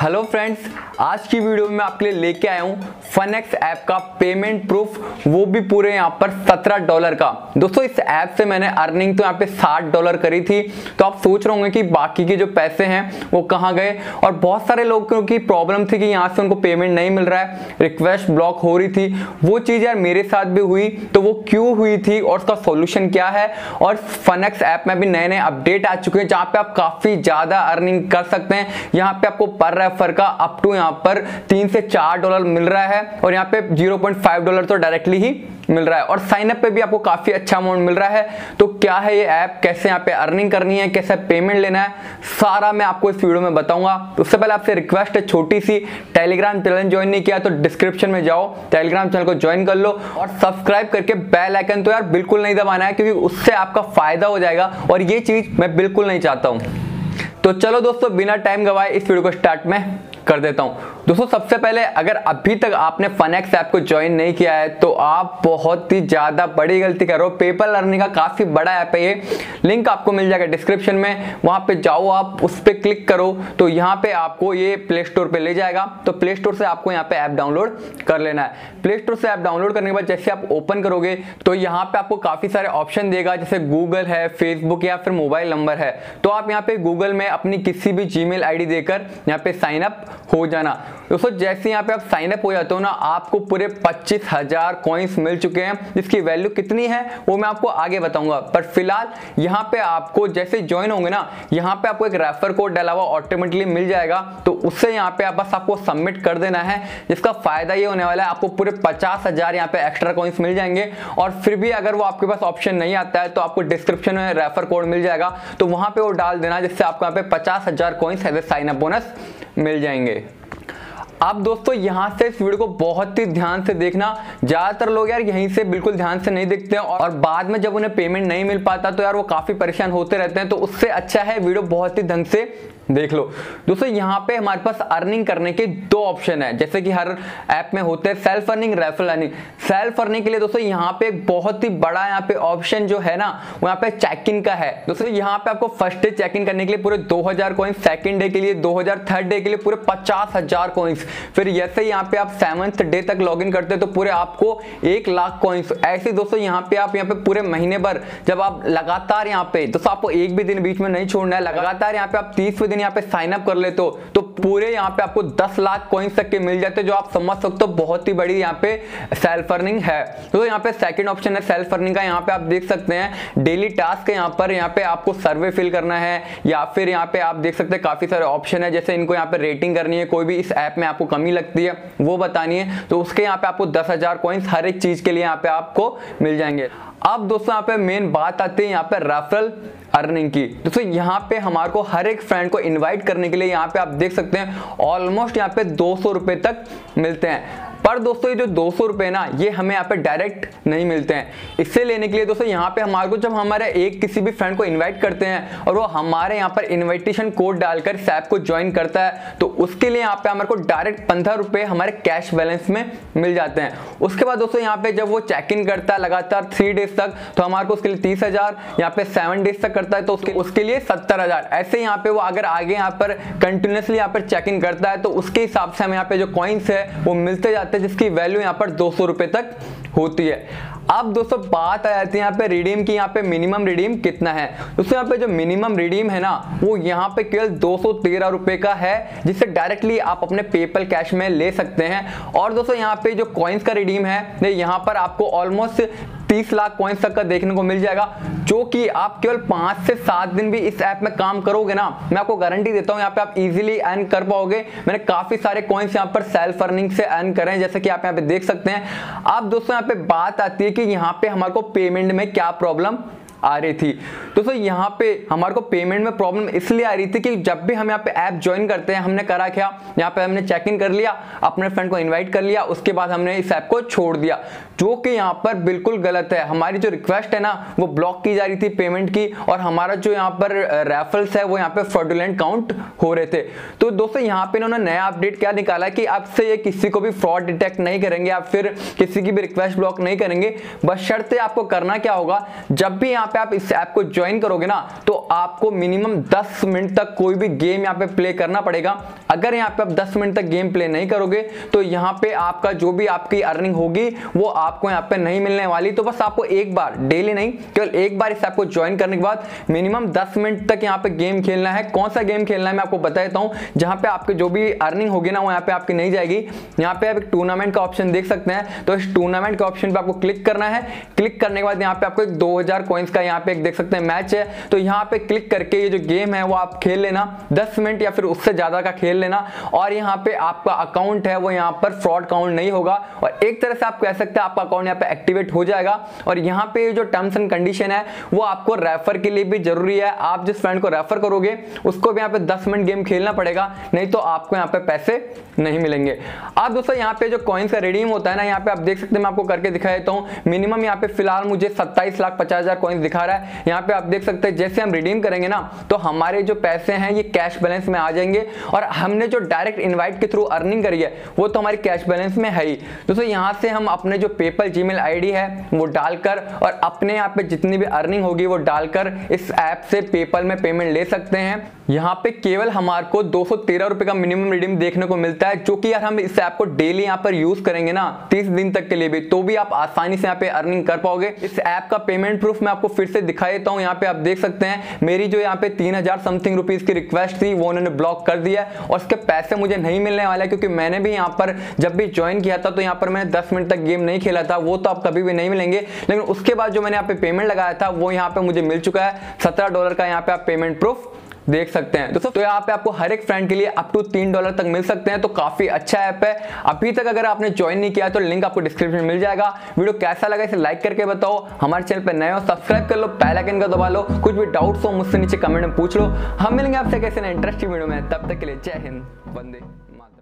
Hello friends, आज की video में मैं आपके लिए लेके आया हूँ फनेक्स ऐप का पेमेंट प्रूफ, वो भी पूरे यहाँ पर $17 का। दोस्तों इस ऐप से मैंने अर्निंग तो यहाँ पे $60 करी थी। तो आप सोच रहे होंगे कि बाकी के जो पैसे हैं वो कहाँ गए, और बहुत सारे लोगों की प्रॉब्लम थी कि यहाँ से उनको पेमेंट नहीं मिल रहा है, रिक्वेस्ट ब्लॉक हो रही थी। वो चीज़ यार मेरे साथ भी हुई, तो वो क्यों हुई थी और उसका सोल्यूशन क्या है। और फनेक्स ऐप में भी नए नए अपडेट आ चुके हैं जहाँ पे आप काफ़ी ज़्यादा अर्निंग कर सकते हैं। यहाँ पे आपको पर रेफर का अप टू यहाँ पर $3 से $4 मिल रहा है, और यहाँ पे $0.5 तो डायरेक्टली ही मिल रहा है, और साइन अप पे भी आपको काफी अच्छा अमाउंट मिल रहा है। तो क्या है ये ऐप, कैसे यहाँ पे अर्निंग करनी है, कैसे पेमेंट लेना है, सारा मैं आपको इस वीडियो में बताऊंगा। उससे पहले आपसे रिक्वेस्ट है छोटी सी, टेलीग्राम चैनल ज्वाइन नहीं किया तो डिस्क्रिप्शन में जाओ, टेलीग्राम चैनल को ज्वाइन कर लो, और सब्सक्राइब करके बेल आइकन तो यार बिल्कुल नहीं दबाना है, क्योंकि उससे आपका फायदा हो जाएगा, और ये चीज मैं बिल्कुल नहीं चाहता हूं। तो चलो दोस्तों, बिना टाइम गवाए इस वीडियो को स्टार्ट में कर देता हूं। दोस्तों सबसे पहले, अगर अभी तक आपने फनेक्स ऐप को ज्वाइन नहीं किया है तो आप बहुत ही ज्यादा बड़ी गलती कर रहे हो। पेपल अर्निंग का काफी बड़ा ऐप है ये, लिंक आपको मिल जाएगा डिस्क्रिप्शन में, वहां पे जाओ, आप उस पर क्लिक करो तो यहाँ पे आपको ये प्ले स्टोर पे ले जाएगा। तो प्ले स्टोर से आपको यहाँ पे ऐप डाउनलोड कर लेना है। प्ले स्टोर से ऐप डाउनलोड करने के बाद जैसे आप ओपन करोगे तो यहाँ पे आपको काफी सारे ऑप्शन देगा, जैसे गूगल है, फेसबुक या फिर मोबाइल नंबर है। तो आप यहाँ पे गूगल में अपनी किसी भी जीमेल आईडी देकर यहाँ पे साइन अप हो जाना। दोस्तों जैसे यहाँ पे आप साइन अप हो जाते हो ना, आपको पूरे 25,000 कॉइन्स मिल चुके हैं, जिसकी वैल्यू कितनी है वो मैं आपको आगे बताऊंगा। पर फिलहाल यहाँ पे आपको जैसे ज्वाइन होंगे ना, यहाँ पे आपको एक रेफर कोड डाला हुआ ऑटोमेटिकली मिल जाएगा। तो उससे यहाँ पे बस आपको सबमिट कर देना है, जिसका फायदा ये होने वाला है, आपको पूरे 50,000 यहाँ पे एक्स्ट्रा कॉइन्स मिल जाएंगे। और फिर भी अगर वो आपके पास ऑप्शन नहीं आता है तो आपको डिस्क्रिप्शन में रेफर कोड मिल जाएगा, तो वहां पे वो डाल देना, जिससे आपको यहाँ पे 50,000 coins as a sign up bonus मिल जाएंगे। अब दोस्तों यहाँ से इस वीडियो को बहुत ही ध्यान से देखना। ज्यादातर लोग यार यहीं से बिल्कुल ध्यान से नहीं देखते हैं, और बाद में जब उन्हें पेमेंट नहीं मिल पाता तो यार वो काफी परेशान होते रहते हैं। तो उससे अच्छा है वीडियो बहुत ही ढंग से देख लो। दोस्तों यहाँ पे हमारे पास अर्निंग करने के दो ऑप्शन है, जैसे कि हर ऐप में होते हैं, self earning, referral earning. Self earning के लिए दोस्तों यहाँ पे एक बहुत ही बड़ा यहाँ पे ऑप्शन जो है ना, वो यहाँ पे चेक इन का है। दोस्तों यहाँ पे आपको फर्स्ट डे चेक इन करने के लिए पूरे 2,000 कॉइन्स, सेकंड डे के लिए 2,000, थर्ड डे के लिए पूरे 50,000 कॉइन्स। फिर जैसे यहाँ पे आप 7th डे तक लॉग इन करते हैं तो पूरे आपको 1 लाख कॉइन्स। ऐसे दोस्तों यहाँ पे आप यहाँ पे पूरे महीने भर जब आप लगातार यहाँ पे, दोस्तों आपको एक भी दिन बीच में नहीं छोड़ना है, लगातार यहाँ पे आप 30वें दिन यहाँ पे साइन अप कर लेते हो तो पूरे यहाँ पे आपको 10 लाख कॉइन्स तक के मिल जाते हैं, जो आप समझ सकते हो बहुत ही बड़ी यहाँ पे सेल्फ अर्निंग है। तो यहाँ पे सेकंड ऑप्शन है सेल्फ अर्निंग का। यहाँ पे आप देख सकते हैं डेली टास्क है, यहाँ पे आपको सर्वे फिल करना है, या फिर यहाँ पे आप देख सकते हैं काफी सारे ऑप्शन है, जैसे इनको यहाँ पे रेटिंग करनी है, कोई भी इस ऐप में आपको कमी लगती है वो बतानी है, तो उसके यहाँ पे आपको 10,000 कॉइन्स हर एक चीज के लिए यहाँ पे आपको मिल जाएंगे। अब दोस्तों यहाँ पे मेन बात आती है यहाँ पे रेफरल अर्निंग की। दोस्तों यहाँ पे हमारे को हर एक फ्रेंड को इनवाइट करने के लिए यहाँ पे आप देख सकते हैं ऑलमोस्ट यहाँ पे 200 रुपए तक मिलते हैं। पर दोस्तों ये जो 200 रुपए ना, ये हमें यहाँ पे डायरेक्ट नहीं मिलते हैं। इससे लेने के लिए दोस्तों यहाँ पे हमारे को, जब हमारे एक किसी भी फ्रेंड को इनवाइट करते हैं और वो हमारे यहाँ पर इनविटेशन कोड डालकर इस ऐप को ज्वाइन करता है, तो उसके लिए यहाँ पे हमारे को डायरेक्ट 15 रुपए हमारे कैश बैलेंस में मिल जाते हैं। उसके बाद दोस्तों यहाँ पे जब वो चेक इन करता है लगातार 3 डेज तक, तो हमारे को उसके लिए 30,000, यहाँ पे 7 डेज तक करता है तो उसके लिए 70,000। ऐसे यहाँ पे वो अगर आगे यहाँ पर कंटिन्यूसली यहाँ पर चेक इन करता है तो उसके हिसाब से हमें यहाँ पे जो कॉइन्स है वो मिलते जाते हैं, जिसकी वैल्यू यहाँ पर 200 रुपए तक होती है। अब दोस्तों बात आ जाती है यहाँ पे रिडीम की। यहाँ पे मिनिमम रिडीम कितना है। दोस्तों यहाँ पे जो मिनिमम रिडीम है ना, वो यहाँ पे केवल 213 रुपए का है, जिससे डायरेक्टली आप अपने पेपल कैश में ले सकते हैं। और दोस्तों यहाँ पे जो कॉइन्स का रिडीम है, यहाँ पर आपको ऑलमोस्ट 30 लाख कॉइन्स तक का देखने को मिल जाएगा, जो कि आप केवल 5 से 7 दिन भी इस ऐप में काम करोगे ना, मैं आपको गारंटी देता हूं यहाँ पे आप इजीली अर्न कर पाओगे। मैंने काफी सारे कॉइन्स यहाँ पर सेल्फ अर्निंग से अर्न करे हैं, जैसे कि आप यहाँ पे देख सकते हैं। अब दोस्तों यहाँ पे बात आती है कि यहाँ पे हमारे को पेमेंट में क्या प्रॉब्लम आ रही थी। दोस्तों यहाँ पे हमारे को पेमेंट में प्रॉब्लम इसलिए आ रही थी कि जब भी हम यहाँ पे ऐप ज्वाइन करते हैं, हमने करा क्या, यहाँ पे हमने चेक इन कर लिया, अपने फ्रेंड को इनवाइट कर लिया, उसके बाद हमने इस ऐप को छोड़ दिया, जो कि यहाँ पर बिल्कुल गलत है। हमारी जो रिक्वेस्ट है ना, वो ब्लॉक की जा रही थी पेमेंट की, और हमारा जो यहाँ पर रेफरल्स है वो यहाँ पे फ्रॉडुलेंट काउंट हो रहे थे। तो दोस्तों यहाँ पे इन्होंने नया अपडेट क्या निकाला कि अब से ये किसी को भी फ्रॉड डिटेक्ट नहीं करेंगे, या फिर किसी की भी रिक्वेस्ट ब्लॉक नहीं करेंगे। बस शर्त आपको करना क्या होगा, जब भी यहाँ पे आप इस ऐप को ज्वाइन करोगे ना तो आपको मिनिमम 10 मिनट तक कोई भी गेम यहाँ पे प्ले करना पड़ेगा। अगर यहाँ पे आप 10 मिनट तक गेम प्ले नहीं करोगे तो यहाँ पे आपका जो भी आपकी अर्निंग होगी वो आपको यहाँ पे नहीं मिलने वाली। तो बस आपको एक बार, डेली नहीं, केवल एक बार इस ऐप को ज्वाइन करने के बाद मिनिमम 10 मिनट तक यहाँ पे गेम खेलना है। कौन सा गेम खेलना है मैं आपको बता देता हूँ, जहाँ पे आपके जो भी अर्निंग होगी ना वो यहाँ पे आपकी नहीं जाएगी। यहाँ पे आप एक टूर्नामेंट का ऑप्शन देख सकते हैं, तो इस टूर्नामेंट के ऑप्शन पे आपको क्लिक करना है। क्लिक करने के बाद यहाँ पे आपको एक 2000 कॉइंस का यहाँ पे एक देख सकते हैं मैच है, तो यहाँ पे क्लिक करके ये जो गेम है वो आप खेल लेना, 10 मिनट या फिर उससे ज्यादा का खेल लेना। और यहाँ पे आपका अकाउंट है वो यहाँ पर फ्रॉड अकाउंट नहीं होगा और एक तरह से आप कह सकते हैं आपका अकाउंट यहाँ पे एक्टिवेट हो जाएगा। और यहाँ पे जो टर्म्स एंड कंडीशन है वो आपको रेफर के लिए भी जरूरी है। आप जिस फ्रेंड को रेफर करोगे उसको भी यहाँ पे 10 मिनट गेम खेलना पड़ेगा, नहीं तो आपको यहाँ पे पैसे नहीं मिलेंगे। आप दोस्तों यहाँ पे जो कॉइन्स का रिडीम होता है ना, यहाँ पे आप देख सकते हैं, मैं आपको करके दिखा देता हूँ। मिनिमम यहाँ पे फिलहाल मुझे 27,50,000 कॉइन्स दिखा रहा है। यहाँ पे आप देख सकते हैं जैसे हम रिडीम करेंगे ना तो हमारे जो पैसे हैं ये कैश बैलेंस में आ जाएंगे और हमने जो डायरेक्ट इनवाइट के थ्रू अर्निंग करी है वो तो हमारी कैश बैलेंस में है ही। दोस्तों यहाँ से हम अपने जो पेपल जीमेल आईडी है वो डालकर और अपने यहाँ पे जितनी भी अर्निंग होगी वो डालकर इस ऐप से पेपल में पेमेंट ले सकते हैं। यहाँ पे केवल हमारे को 213 रुपए का मिनिमम रिडीम देखने को मिलता है, जो कि यार हम इस ऐप को डेली यहाँ पर यूज करेंगे ना 30 दिन तक के लिए भी, तो भी आप आसानी से यहाँ पे अर्निंग कर पाओगे। इस ऐप का पेमेंट प्रूफ मैं आपको फिर से दिखा देता हूँ। यहाँ पे आप देख सकते हैं मेरी जो यहाँ पे 3000 समथिंग रुपीज की रिक्वेस्ट थी वो उन्होंने ब्लॉक कर दिया और उसके पैसे मुझे नहीं मिलने वाले, क्योंकि मैंने भी यहाँ पर जब भी ज्वाइन किया था तो यहाँ पर मैंने 10 मिनट तक गेम नहीं खेला था, वो तो आप कभी भी नहीं मिलेंगे। लेकिन उसके बाद जो मैंने यहाँ पे पेमेंट लगाया था वो यहाँ पे मुझे मिल चुका है $17 का। यहाँ पे आप पेमेंट प्रूफ देख सकते हैं दोस्तों। तो यहाँ पे आपको हर एक फ्रेंड के लिए अप टू $3 तक मिल सकते हैं, तो काफी अच्छा ऐप है। अभी तक अगर आपने ज्वाइन नहीं किया तो लिंक आपको डिस्क्रिप्शन में मिल जाएगा। वीडियो कैसा लगा इसे लाइक करके बताओ, हमारे चैनल पे नए हो सब्सक्राइब कर लो, बेल आइकन का दबा लो, कुछ भी डाउट्स हो मुझसे नीचे कमेंट में पूछ लो। हम मिलेंगे आपसे कैसे ना इंटरेस्टिंग वीडियो में, तब तक के लिए जय हिंद, वंदे मातरम।